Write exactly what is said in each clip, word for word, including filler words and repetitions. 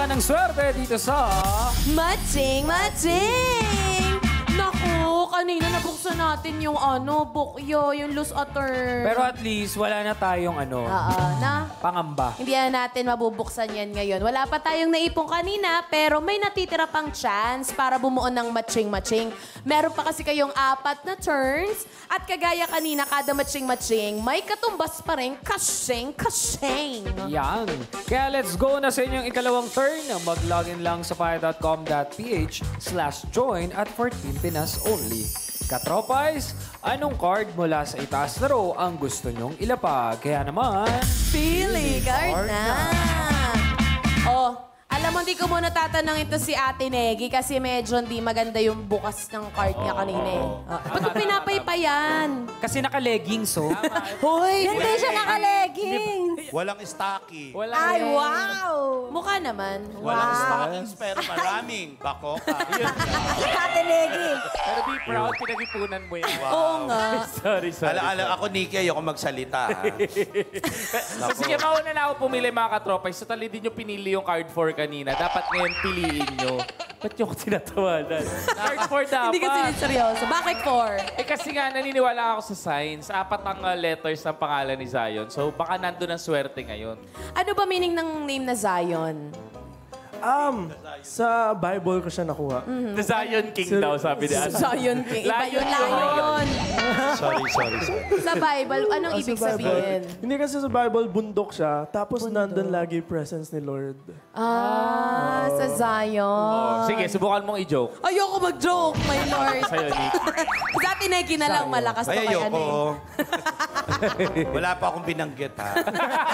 Buka ng swerte dito sa... Matching, matching! Naku, kanina nabuksan natin yung ano, bukyo, yung loose otter. Pero at least, wala na tayong ano, Oo, na? pangamba. Hindi na natin mabubuksan yan ngayon. Wala pa tayong naipong kanina, pero may natitira pang chance para bumuo ng matching-matching. Meron pa kasi kayong apat na turns. At kagaya kanina, kada matching-matching, may katumbas pa rin kasing-kasing. Yan. Kaya let's go na sa inyong ikalawang turn. Mag-login lang sa fire.com.ph slash join at fourteen Pinas only. Katropais, anong card mula sa itaas na row ang gusto nyong ilapag? Kaya naman... Pili card na! Oh, alam mo, hindi ko muna tatanong ito si Ate Negi kasi medyo hindi maganda yung bukas ng card niya kanina eh. Oh, ba't mo pinapaypayan? Kasi naka-leggings, oh. Hoy! Hindi siya naka-leggings. Walang stocky. Wala Ay, eh. wow! Mukha naman. Walang Wow. stockings, pero maraming bakoka. Ate Negi. Pero be proud, pinag-ipunan mo yan. Oo nga. Sorry, sorry. Ala-ala, ako, Nikki, ayoko magsalita. ha? So, sige, mauna na ako pumili mga katropay. So, tali din nyo pinili yung card four kanina. Dapat ngayon piliin nyo. Ba't yung tinatawanan? Card four dapat. Hindi kasi seryoso. Bakit four? Eh kasi nga, naniniwala ako sa signs. Apat ang uh, letters ng pangalan ni Zion. So, baka nandun ang swerte ngayon. Ano ba meaning ng name na Zion? Um, sa Bible ko siya nakuha. The Zion King daw, sabi ni Ana. Zion King. Iba yun, Lion lion. sorry, sorry, sorry. Sa Bible, anong Ah, ibig sa Bible. sabihin? Hindi kasi sa Bible, bundok siya. Tapos nandun lagi presence ni Lord. Ah, sa Zion. Sige, subukan mong i-joke. Ayoko mag-joke, my lord. Sa'yo, Nick. Sa atin, Neki na lang malakas to Ay, kay ano ayoko. eh. Wala pa akong binanggit, ha?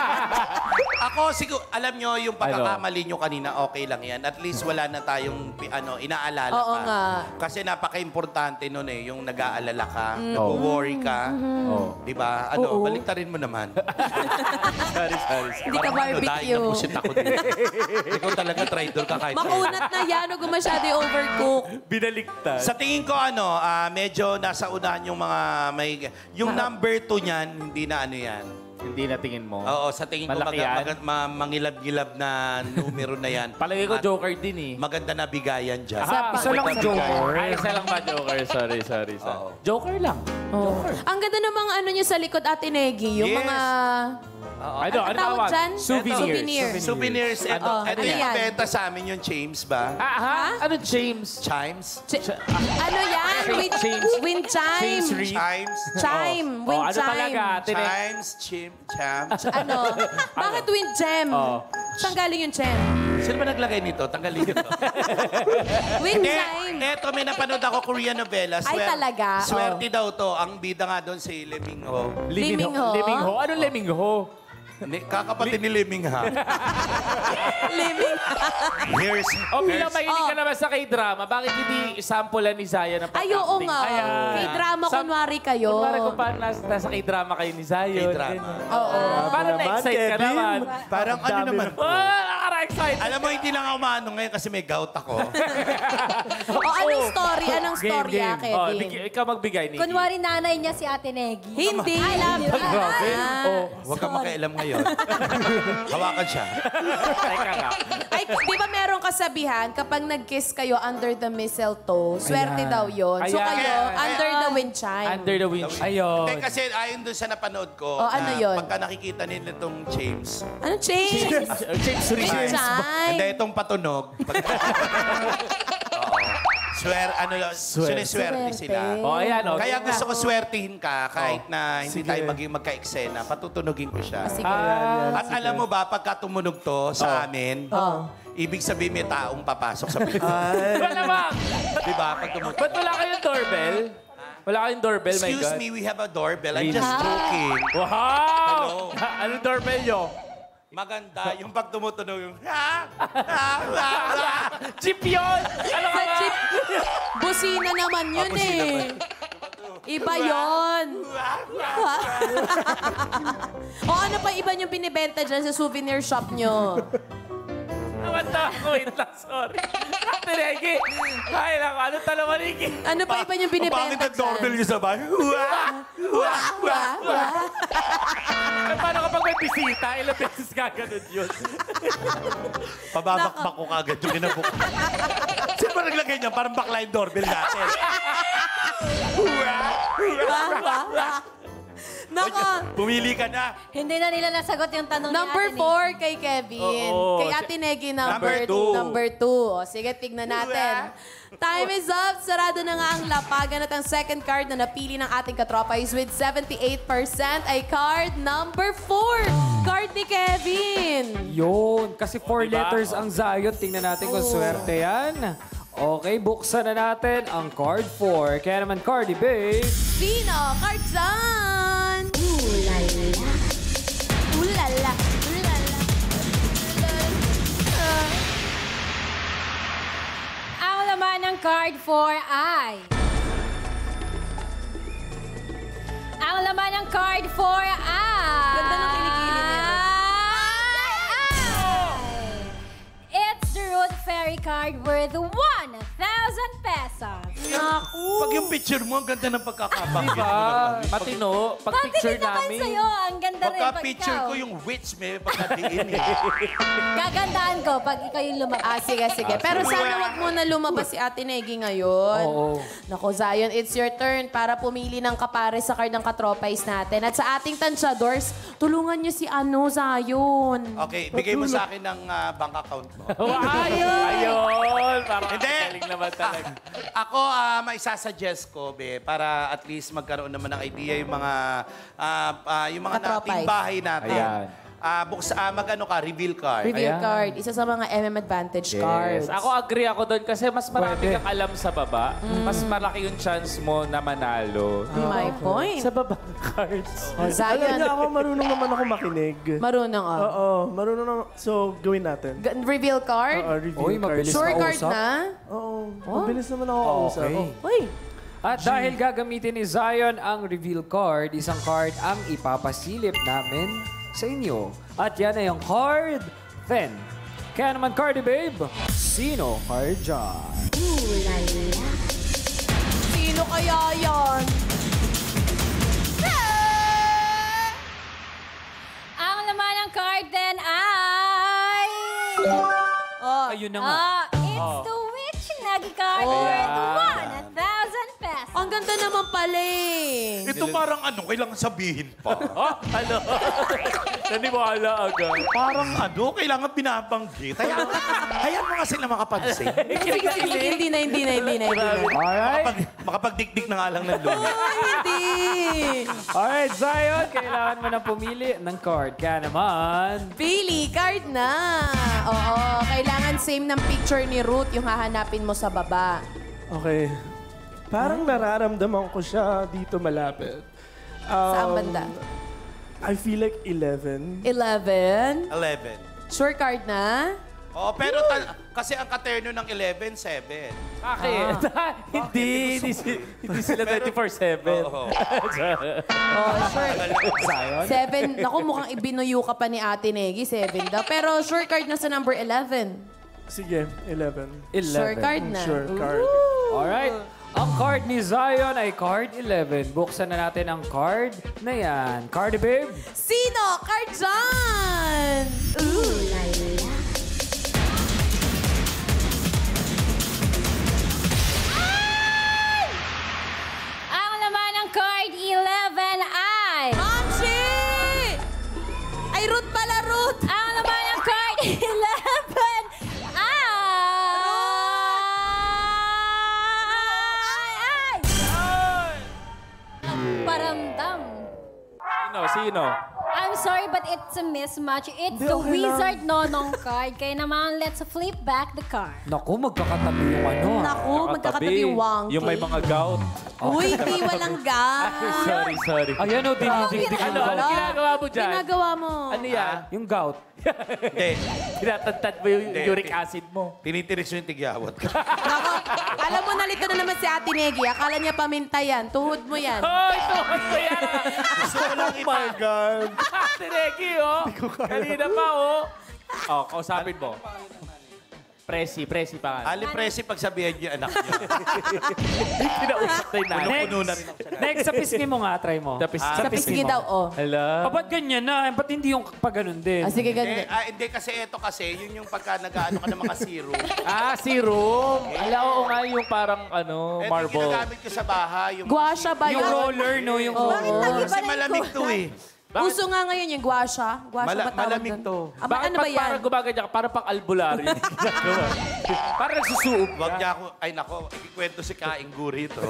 Ako, siguro, alam nyo, yung pagkakamali nyo kanina, okay lang yan. At least wala na tayong pi- ano, inaalala Oo pa. nga. Kasi napaka-importante nun eh, yung nag-aalala ka, nag-worry ka. Oh. Di ba? Ano, Oo. baliktarin mo naman. Sorry, sorry. Hindi ka Dahil barbecue. napusit ako dito. Ikaw talaga traitor ka kahit. Makunat na yan, huwag mo masyado overcook. Binaliktad. Sa tingin ko, ano, ah, medyo nasa unahan yung mga may... Yung number two niyan, hindi na ano yan. Hindi na tingin mo. Oo, sa tingin ko, Malaki maga, yan? maga, ma- mangilab-gilab na numero na yan. Palagay ko At joker din eh. maganda na bigayan dyan. Ah, isa lang maganda joker. bigay. Ay, isa lang ba joker? Sorry, sorry, sorry. Oo. Joker lang. Joker. Ang ganda ng mga ano niyo sa likod, Ate Negi. Yung Yes. mga... Ano, ano tawag tawag? dyan? Souvenirs. Souvenirs. Souvenirs. Ito, Ano? ito Ano yung yan? benta sa amin yung James ba? Ah, ha? Ano, James? Chimes? Ch- ano yan? Wind, James. wind chime. James Reed. Chimes? Chime. Oh, Wind ano chime. talaga? Tine- Chimes, chim, chams. Ano? Bakit wind gem? Oh. Saan galing yung gem? Sino ba naglagay nito? Tanggalin nito. Wind Hindi, chime. eto may napanood ako Korean novela. Ay, talaga? Swerte daw to. Ang bida nga doon si Leming Ho. Limingho. Limingho? Anong Limingho? Hindi, kakapatid ni Leming ha. Liming. Here's, O bilang here's mahilig ka Oh. naman sa K-drama, bakit hindi sampulan ni Zion ng Ay, oo pag-acting? nga. Ayan. Kay drama, Sam- kunwari kayo. Kunwari kung paano nasa, nasa K-drama kayo ni Zion. K-drama. ganyan. Oo. Parang naman, na-excite ka Kevin. naman. Parang ano Dami naman. na- Oh, nakaka-excite. Alam mo, hindi lang ako maano ngayon kasi may gout ako. O, anong story? Anong Game, story, ah, game. Oh, Kevin? big- ikaw magbigay, Nikki. Kunwari nanay niya si Ate Negi. Hindi. Ay, hindi. Grabe. Oh, Huwag kang makialam ngayon. Hawakan siya. teka nga. Ay, di ba merong kasabihan, kapag nag-kiss kayo under the mistletoe, swerte daw yun. So Ayan. kayo, Ayan. under the wind chime. Under the wind. Ayun. Hindi, kasi ayon doon sa napanood ko, Oh, ano na yun? pagka nakikita nila itong James, Ano, change? James Wind Reed. chime. hindi itong patunog. Pag, Oo. Swer, ano yun, siniswerte sila. Oh, ayan. Oh. Kaya gusto ko swertihin ka kahit na hindi Sige. tayo maging magka-eksena, patutunogin ko siya. Sige. Ah, At alam mo ba, pagka tumunog to sa amin, ibig sabihin may taong papasok sa pinto. wala ba? Di ba? Pag tumunog. Ba't wala kayong doorbell? Wala kayong doorbell, my Excuse God. me, we have a doorbell. I'm just joking. Wow! Hello. Anong doorbell nyo? Maganda. Yung pag tumutunog yung... Ha? Ha? Ha? Ha? Jeep yun! Ano ka Sa ba? jeep, busina naman yun Ah, busina eh. Iba yun. o ano pa iba yung binibenta dyan sa souvenir shop nyo? Namanda ako. Wait lang, sorry. Ate Regi, kaya lang. Ano talo maniki? Ano pa iba yung binibenta Pangit ang doorbell niyo sa bahay. Wah! Wah! Wah! Wah! Eh, paano kapag may bisita, ilang beses ka ganun yun? Pababakbak ko kagad yung kinabuk. Sino ba naglagay niya? Parang bakla yung doorbell natin. Nako. Pumili ka na. Hindi na nila nasagot yung tanong Number ni Ate four kay Kevin. Oo. Kay Ate Negi, number, Number two. two. Number two. O, sige, tignan natin. Time is up. Sarado na nga ang lapagan at ang second card na napili ng ating katropa is with seventy-eight percent ay card number four. Card ni Kevin. Yun, kasi four Diba? letters ang Zion. Tingnan natin kung swerte yan. Okay, buksan na natin ang card four. Kaya naman, Cardi, babe. Sino? Card dyan! Ulala. Ulala. Ulala. Ang laman ng card four ay... Ang laman ng card four ay... Ganda ng kilikili niya. Ay! It's the Root Fairy card worth one thousand pesos. Pag yung picture mo, ang ganda ng pagkakabanggit Diba? mo naman. Matino, pag Pati picture din naman namin. sa'yo, ang ganda rin pag Pagka-picture ikaw. ko yung witch, may pagkadiin eh. Gagandaan ko pag ikaw yung lumabas. Ah, sige, sige. Pero sana wag mo na lumabas si Ate Negi ngayon. Oo. Nako, Zion, it's your turn para pumili ng kapare sa card ng katropais natin. At sa ating tansyadors, tulungan niyo si ano, Zion. Okay, bigay mo sa akin ng ah, bank account mo. Ayun! Ayun! Parang Hindi. galing naman talaga. Ako, ah, may sasuggest ko, be, para at least magkaroon naman ng idea yung mga ah, ah, yung mga Katropay. nating bahay natin. Ayan. Ah, buks, ah, mag-ano ka, reveal card. Reveal Ayan. card. Isa sa mga M M Advantage cards. Yes. Ako agree ako doon kasi mas marami Pwede. kang alam sa baba. Mas malaki yung chance mo na manalo. My point. Sa baba ng cards. Oh, Alam Zion, niya ako, marunong naman ako makinig. marunong ah. Oo, marunong naman. So, gawin natin. G- reveal card? Oo, review Uy, card. mabilis. Sure card Kausap? na? Oo, mabilis naman ako kausap. Okay. Oh. Uy, At dahil gagamitin ni Zion ang reveal card, isang card ang ipapasilip namin sa inyo. At yan ay yung card ten. Kaya naman, Cardi Babe, sino card dyan? sino kaya yan? Ang laman ng card din ay... Oh, Ayun na nga. Ah, it's the Witch Nagi card worth one thousand pesos. ang ganda naman pala eh. Ito parang ano, kailangan sabihin pa. Oh, ano? Naniwala agad. Parang ano, kailangan binabanggit. Hayaan, hayaan mo nga sila makapansin. Sige, sige, sige, hindi na, hindi na, hindi na, hindi na. Alright. Makapag, makapagdikdik na nga lang ng lumi. Ay, hindi. Alright, Zion, kailangan mo na pumili ng card. Kaya naman, Pili, card na. Oo, kailangan same ng picture ni Ruth yung hahanapin mo sa baba. Okay. Parang nararamdaman ko siya dito malapit. Um, Saan banda? I feel like eleven. eleven. eleven. Sure card na? Oh, pero ta- kasi ang katerno ng eleven, seven. Bakit? hindi, hindi, si- hindi sila twenty-four seven. Oo. Oh, sure. Seven. Naku, mukhang ibinuyo ka pa ni Ate Negi. Seven daw. Pero sure card na sa number eleven. Sige, eleven. Sure eleven. card na. Sure card. Alright. Ang card ni Zion ay card eleven. Buksan na natin ang card na yan. Cardi Babe, Sino? Card dyan! Ooh. Ang laman ng card eleven ay... Mamsi! Ay, Ruth pala, Ruth! Ang laman ng card eleven ay... Ay! Ay! Paramdam. Sino? Sino? I'm sorry, but it's a mismatch. It's Hindi, the okay Wizard Nonong card. Kaya naman, let's flip back the card. naku, magkakatabi yung ano. ah. Naku, magkakatabi yung wonky. Yung may mga gout. Uy, di walang gout. sorry, sorry. Ayan o, dinidikdik Ano, yung Ano, ano gout. ginagawa mo dyan? Ginagawa mo. Ano yan? Yung gout. Hindi. Tinatantad mo yung Hindi, uric hindi. acid mo. Tinitiris mo yung tigyawat ko. Naku, alam mo, nalito na naman si Ate Negi. Akala niya paminta yan. Tuhod mo yan. Hoy, tuhod mo yan! Gusto ko lang oh my God. Tineki, oh! Kanina pa, oh! Oh, kausapin mo. Presi, Presi pa nga. Ali Presi, pagsabihan niyo anak niyo. Kinausap na yung nanay. Puno na rin ako sa Next, sa pisngi mo nga, try mo. Tapos, Ah, Sa pisngi daw, oh. Hala. Ah, ba't ganyan na? Ba't hindi yung pag ganun din? Ah, sige, Eh, ganda. ah, hindi kasi ito kasi, yun yung pagka nag-ano ka ng mga serum. Ah, serum. Ala, oo nga yung parang ano, Ito yung marble. ginagamit ko sa bahay. Yung Gua siya ba Yung yan? roller, no? Yung Oo. Bakit nag-iba Kasi na yung malamig to kulay? eh. Uso nga ngayon yung gua siya. Gua siya Mala- ba tawag malamig doon? to. Ah, ba- Bakit ano ba pag yan? parang gumaganyan ka, parang pang albularyo yung ginagawa? Parang nagsusuog Wag ka. niya ako, ay nako, ikikwento si Kaing Gurito.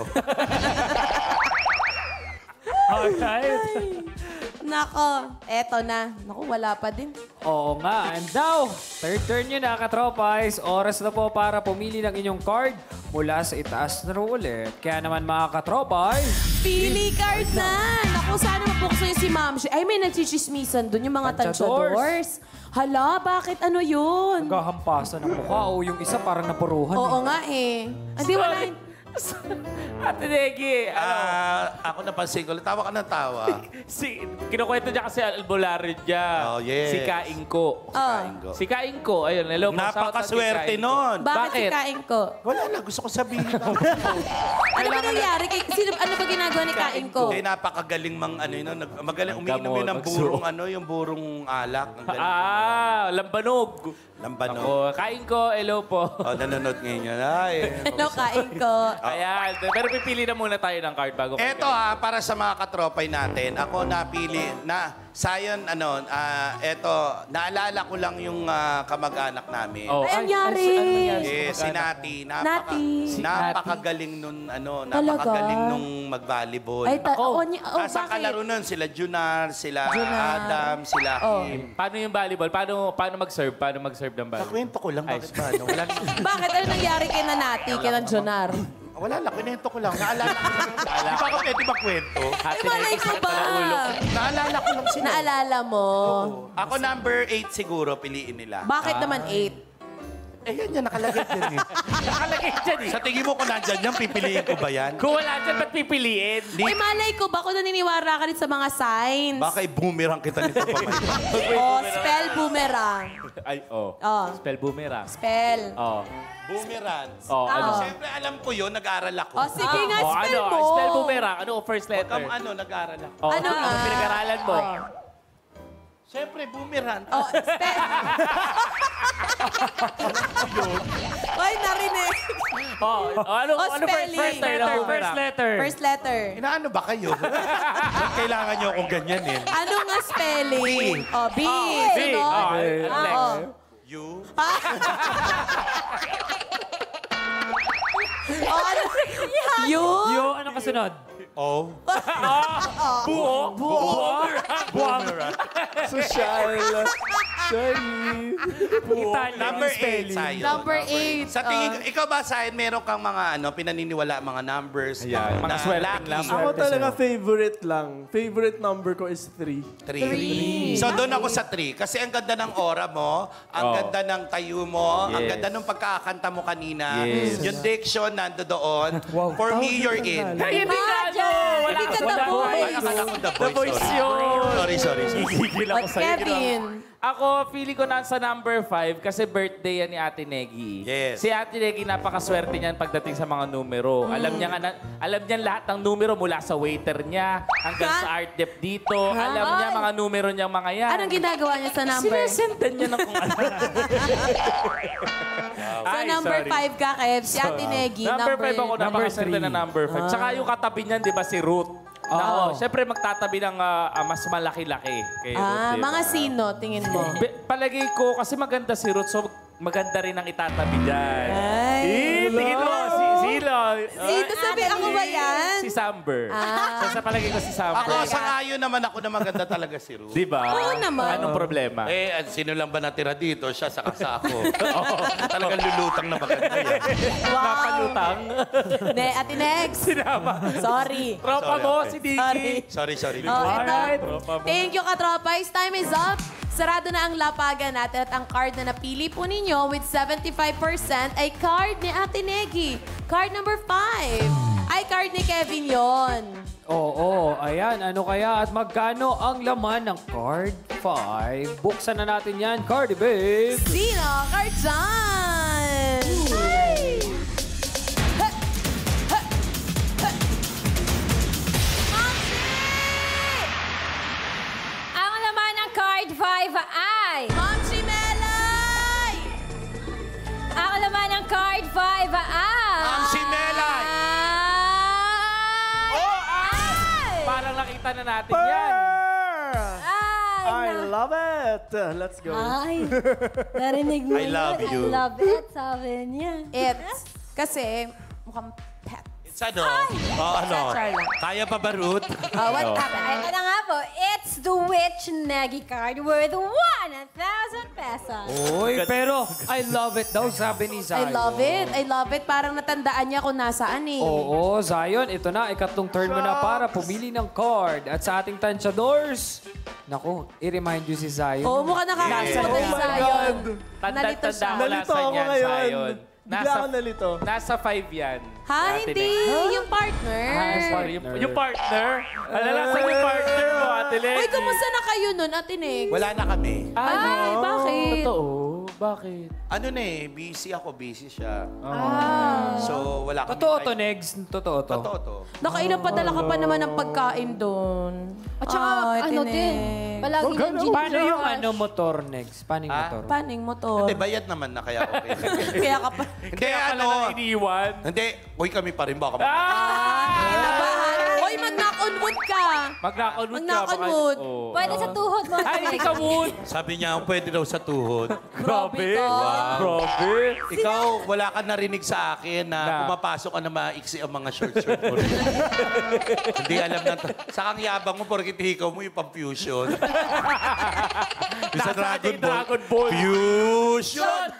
Alright. Nako, eto na. Nako, wala pa din. Oo nga. And now, third turn nyo na, katropais. Oras na po para pumili ng inyong card mula sa itaas na row ulit. Kaya naman mga katropais, Pili card na! Naku, sana mabuksan yung si Ma'am. Shi- Ay, may nagchichismisan doon, yung mga Tansyadors. tansyadors. Hala, bakit ano yun? naghahampasan ng mukha o yung isa parang napuruhan. Oo nga eh. Hindi, wala. Ate Negi, ano? Ah, ako napansin ko, tawa ka ng tawa. Si, kinukwento niya kasi albularyo niya. Oh, yes. Si Kaing ko. Oh. Si Kaing ko, ayun, hello. po, shout out kay Napakaswerte Kaing ko. nun. Bakit, si Bakit? Kaing ko? Wala na, gusto ko sabihin. Ano ba nangyari? Kay, sino, ano ba ginagawa ni Kaing ko? Eh, napakagaling mang ano yun. Nag, magaling, Ang umiinom gamot, yun ng magsuot. burong ano, yung burong alak. Ang galing. Ah, lambanog. Lambano. Ako, Kaing ko, hello po. Oh, nanonood ngayon yan. Ay, Hello, Kaing ko. Ayan, pero pipili na muna tayo ng card bago. Eto ha, para sa mga katropay natin, ako napili na, sayon, ano, ah, eto, naalala ko lang yung ah, kamag-anak namin. Oh, Ay, ang yari. ano nangyari sa Eh, si kamag-anak? Nati, napaka, Nati. Si napakagaling nun, ano, Talaga? napakagaling nung mag-volleyball. Ay, ta- oh, ni- oh, Nasa bakit? kalaro nun, sila Junar, sila Junar. Adam, sila Oh. Kim. Paano yung volleyball? Paano paano mag-serve? Paano mag-serve ng volleyball? Nakwento ko lang, Ay, bakit ba? No? Wala, Bakit? Ano nangyari kay Nanati, kay Jonar? wala lang, kwento ko lang. Naalala ko lang. Di ba ako pwede magkwento? Ate Ay, malay Negi, ko sakit ba? na ng ulo ko. Naalala ko lang sila. Naalala mo? Ako number eight siguro, piliin nila. Bakit naman eight? Eh, yan yan, nakalagay dyan eh. Nakalagay dyan eh. Sa tingin mo kung nandyan yan, pipiliin ko ba yan? Kung wala dyan, ba't pipiliin? Ay, malay ko ba kung naniniwara ka rin sa mga signs? Baka i-boomerang kita nito pa may Oh, spell boomerang. Ay, oh. Oh. Spell boomerang. Spell. Oh. Boomerang. Oh, ano? Ah. Siyempre, alam ko yun, nag-aaral ako. Oh, sige nga, Oh, spell ano? mo. Spell boomerang. Ano ang first letter? Kam, ano, nag-aaral ako. Oh, Ano nga? Ang pinag-aralan mo? Siyempre, boomerang. Oh, spell. Oy, narinig. Oh, oh, ano, Oh, ano first, spelling. first letter? Letter, Boomerang. first letter. First letter. Inaano ba kayo? Ba't kailangan nyo akong ganyan eh? Ano nga spelling? Oh, B. B. Sunod. Oh, ano Ah, next? oh. You? Oh, ano? You? Yo, ano kasunod? Oh? Buo. Buo. Boomerang. Social. Sorry. Italian Number yung eight, spelling. Sayon. Number eight. Sa tingin ko, Ah. ikaw ba, Sayon, meron kang mga ano, pinaniniwala, mga numbers? Ayan, mga na swerteng lucky? lang. Ako talaga favorite lang. Favorite number ko is three. Three. So doon ako sa three. Kasi ang ganda ng aura mo, ang Oh. ganda ng tayo mo, ang Yes. ganda ng pagkakanta mo kanina. Yes. Yung diction nando doon. Wow. For me, Tawag you're ka in. ng Ay, hindi ka, ano? Wala Hindi ka wala- the wala- voice. Ay, akala ko the The voice. voice sorry. yun. Sorry, sorry. sorry. Gigigil ako At sa'yo. Kevin. Ako, feeling ko nasa number five kasi birthday yan ni Ate Negi. Yes. Si Ate Negi, napakaswerte niyan pagdating sa mga numero. Alam niya nga na, alam niya lahat ng numero mula sa waiter niya hanggang Ha? sa art dep dito. Ha? Alam niya mga numero niya mga yan. Anong ginagawa niya sa number? Sinesendan niya ng kung ano. So, Ay, number sorry. five ka, Kev. Si Ate Negi. Number five ako, Number napakaswerte three. na number five. Tsaka yung katabi niyan, di ba, si Ruth. Oo. Nako, syempre magtatabi ng ah, ah, mas malaki-laki kay Ruth. Ah, di ba? mga sino, tingin mo? Be- palagay ko, kasi maganda si Ruth, so maganda rin ang itatabi dyan. Ay. Eh, tingin mo, si, sino? Sino sabi? Ako ba yan? Si Samber. Ah. So, sa palagay ko si Ako, Samber. sa ngayon naman ako na maganda talaga si Ruth. Di ba? Oo naman. Anong problema? Eh, at sino lang ba natira dito? Siya, saka sa ako. Talagang lulutang na maganda yan. Wow. Napalutang. Ne, Ate next. Sinama. Sorry. Tropa Sorry, mo, okay. si Dicky. Sorry, sorry. Oh, Alright. ito. Tropa mo. Thank you, Katropais. Time is up. Sarado na ang lapagan natin at ang card na napili po ninyo with seventy-five percent ay card ni Ate Negi. Card number five ay card ni Kevin yon. Oo, ayan. Ano kaya at magkano ang laman ng card five? Buksan na natin yan, Cardi Babe. Sino? Card dyan! Palitan na natin yan. Pearl! Ay, I na- love it! Let's go. Ay, narinig mo I love yun. you. I love it, sabi niya. It's, kasi, mukhang pet. It's ano? Oh, ano? Charlotte. Kaya pa ba, Ruth? Oh, what happened? Ay, ito na nga po. It's the Witch Negi card worth one thousand pesos. Uy, pero I love it daw, sabi ni I Zion. love it. I love it. Parang natandaan niya kung nasaan eh. Oo, Zion, ito na, ikatlong turn mo na para pumili ng card. At sa ating tansyadors, naku, i-remind you si Zion. Oo, mukhang nakakasama Oh ka my ni Zion. God. Nalito Tanda-tanda siya. ko Nalito lasan ako yan, ngayon. Zion. Bigla ako nalito. Nasa five yan. Ha? Ate Hindi. Neng. Yung partner. Ah, sorry. Yung, yung partner. Alala sa yung partner mo, Ate Lexi. Uy, kumusta na kayo nun, Ate Nig? Wala na kami. Ay, bakit? Totoo? Bakit? Ano na eh, busy ako, busy siya. Ah. So, wala kami. Totoo to, Negs. Totoo to. Totoo to. Nakailang padala ka pa naman ng pagkain doon. At saka, Ay, ano Ate din, Neg. palagi Huwag yung ganun. ginger Paano yung rush. ano motor, Negs? Paano yung Ah? motor? Paano yung motor? Hindi, bayad naman na kaya okay. Kaya ka pa. Hindi, Kaya pala ano. nang iniwan. Hindi, uy kami pa rin baka. Ah! Nabahan. Hoy, mag-knock on wood ka. Mag-knock on wood Mag-knock ka. on baka- wood. Oo. Pwede sa tuhod mo. Ay, hindi ka wood. Sabi niya, pwede daw sa tuhod. Grabe. ka. Grabe. Ikaw, wala ka narinig sa akin na Na? pumapasok ka na maiksi ang mga short-short mo. Hindi alam na. Sa kang yabang mo, porkit hikaw mo yung pang-fusion. Yung sa Nasa Dragon ating Ball. Dragon Ball. Fusion!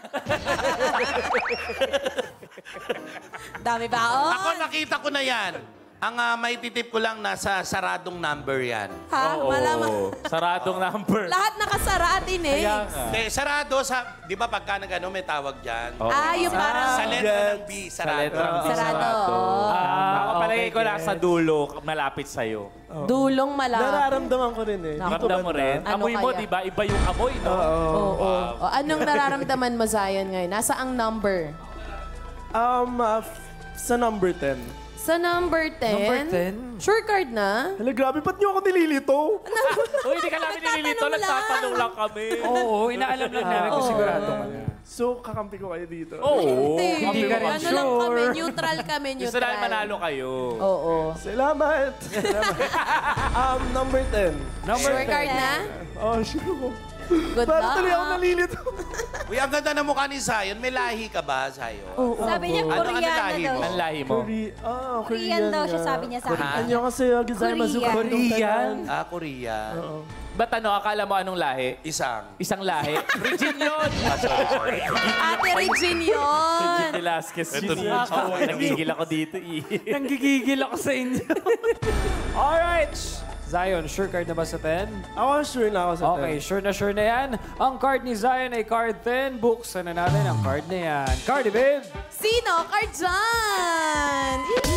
Dami ba? Oh. Ako nakita ko na yan. Ang ah, may titip ko lang, nasa saradong number yan. Ha? Malaman. Oo. Saradong number. Lahat nakasara, Ate Nig. Kaya nga. Hindi, sarado sa... Di ba pagka nag-ano, may tawag dyan? Ah, yung parang... Sa letra ng B, Sa sarado. letrang B, Sarado. sarado. Ah, Ako palagay okay, ko nasa gets. dulo, malapit sa'yo. Dulong malapit. Nararamdaman ko rin eh. Dito Ramdam mo banda. rin. Ano Amoy mo, kaya? di ba? Iba yung amoy, no? Oo. Oo. O, anong nararamdaman mo, Zion, ngayon? Nasa ang number? Um, uh, f- sa number ten. Sa number ten? Number ten? Sure card na? Hala, grabe, ba't niyo ako nililito? Uy, hindi ka namin nililito. Nagtatanong lang. Nagtatanong lang kami. Oo, inaalam lang namin kung Oo. sigurado ka na. So, kakampi ko kayo dito. Oo. Hindi ka rin Ano lang sure. kami, neutral kami, neutral. Gusto namin manalo kayo. Oo. Salamat. Salamat. um, number ten. Number Sure card na? Oh, sure. Good Parang luck. tuloy ako nalilito. Uy, ang ganda ng mukha ni Zion. May lahi ka ba, Zion? Oo. Sabi niya, Ano- ano Koreana lahi daw. mo? Ang lahi mo. Korea. Ah, Korean Korean daw siya, nga. sabi niya sa akin. Anyo kasi yung gizaimasu Korean. Korean. Ah, Korea. Ba't ano, akala mo anong lahi? Isang. Isang lahi? Regine yun! Ah, sorry, sorry. Ate Regine yun. Regine Velasquez yun. eh. Nagigil ako dito eh. Nanggigigil ako sa inyo. Alright. Zion, sure card na ba sa ten? Ako sure na ako sa ten. Okay, sure na sure na yan. Ang card ni Zion ay card ten. Buksan na natin ang card na yan. Cardi, babe. Sino? Card dyan.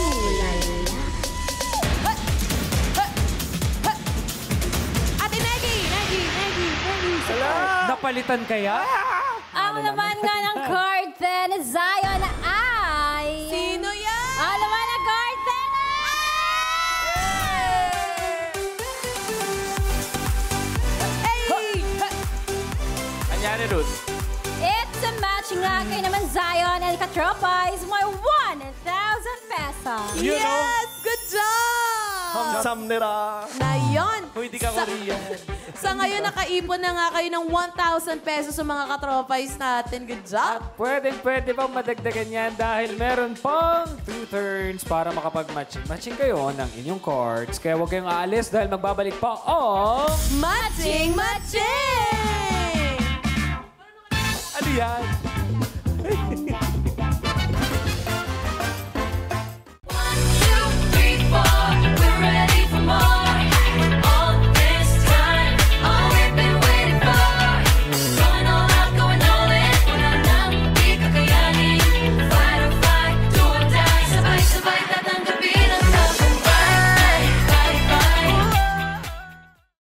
Ate Negi, Negi, Negi, Negi. Napalitan kaya? Ang laman nga ng card ten, Zion ay... Sino yan? Ang laman ng card ten Hey! Anyari, Ruth? It's a match nga kay naman Zion and Katropa is my one thousand pesos. Yes! Good job! Hamsam nira. Na yun. Uy, di ka Sa- Korean. Sa ngayon, nakaipon na nga kayo ng one thousand pesos sa mga katropais natin. Good job! Pwede, pwede bang madagdagan yan dahil meron pang two turns para makapag-matching. Matching kayo ng inyong cards. Kaya huwag kayong aalis dahil magbabalik pa ang... Matching! Matching! Ano yan?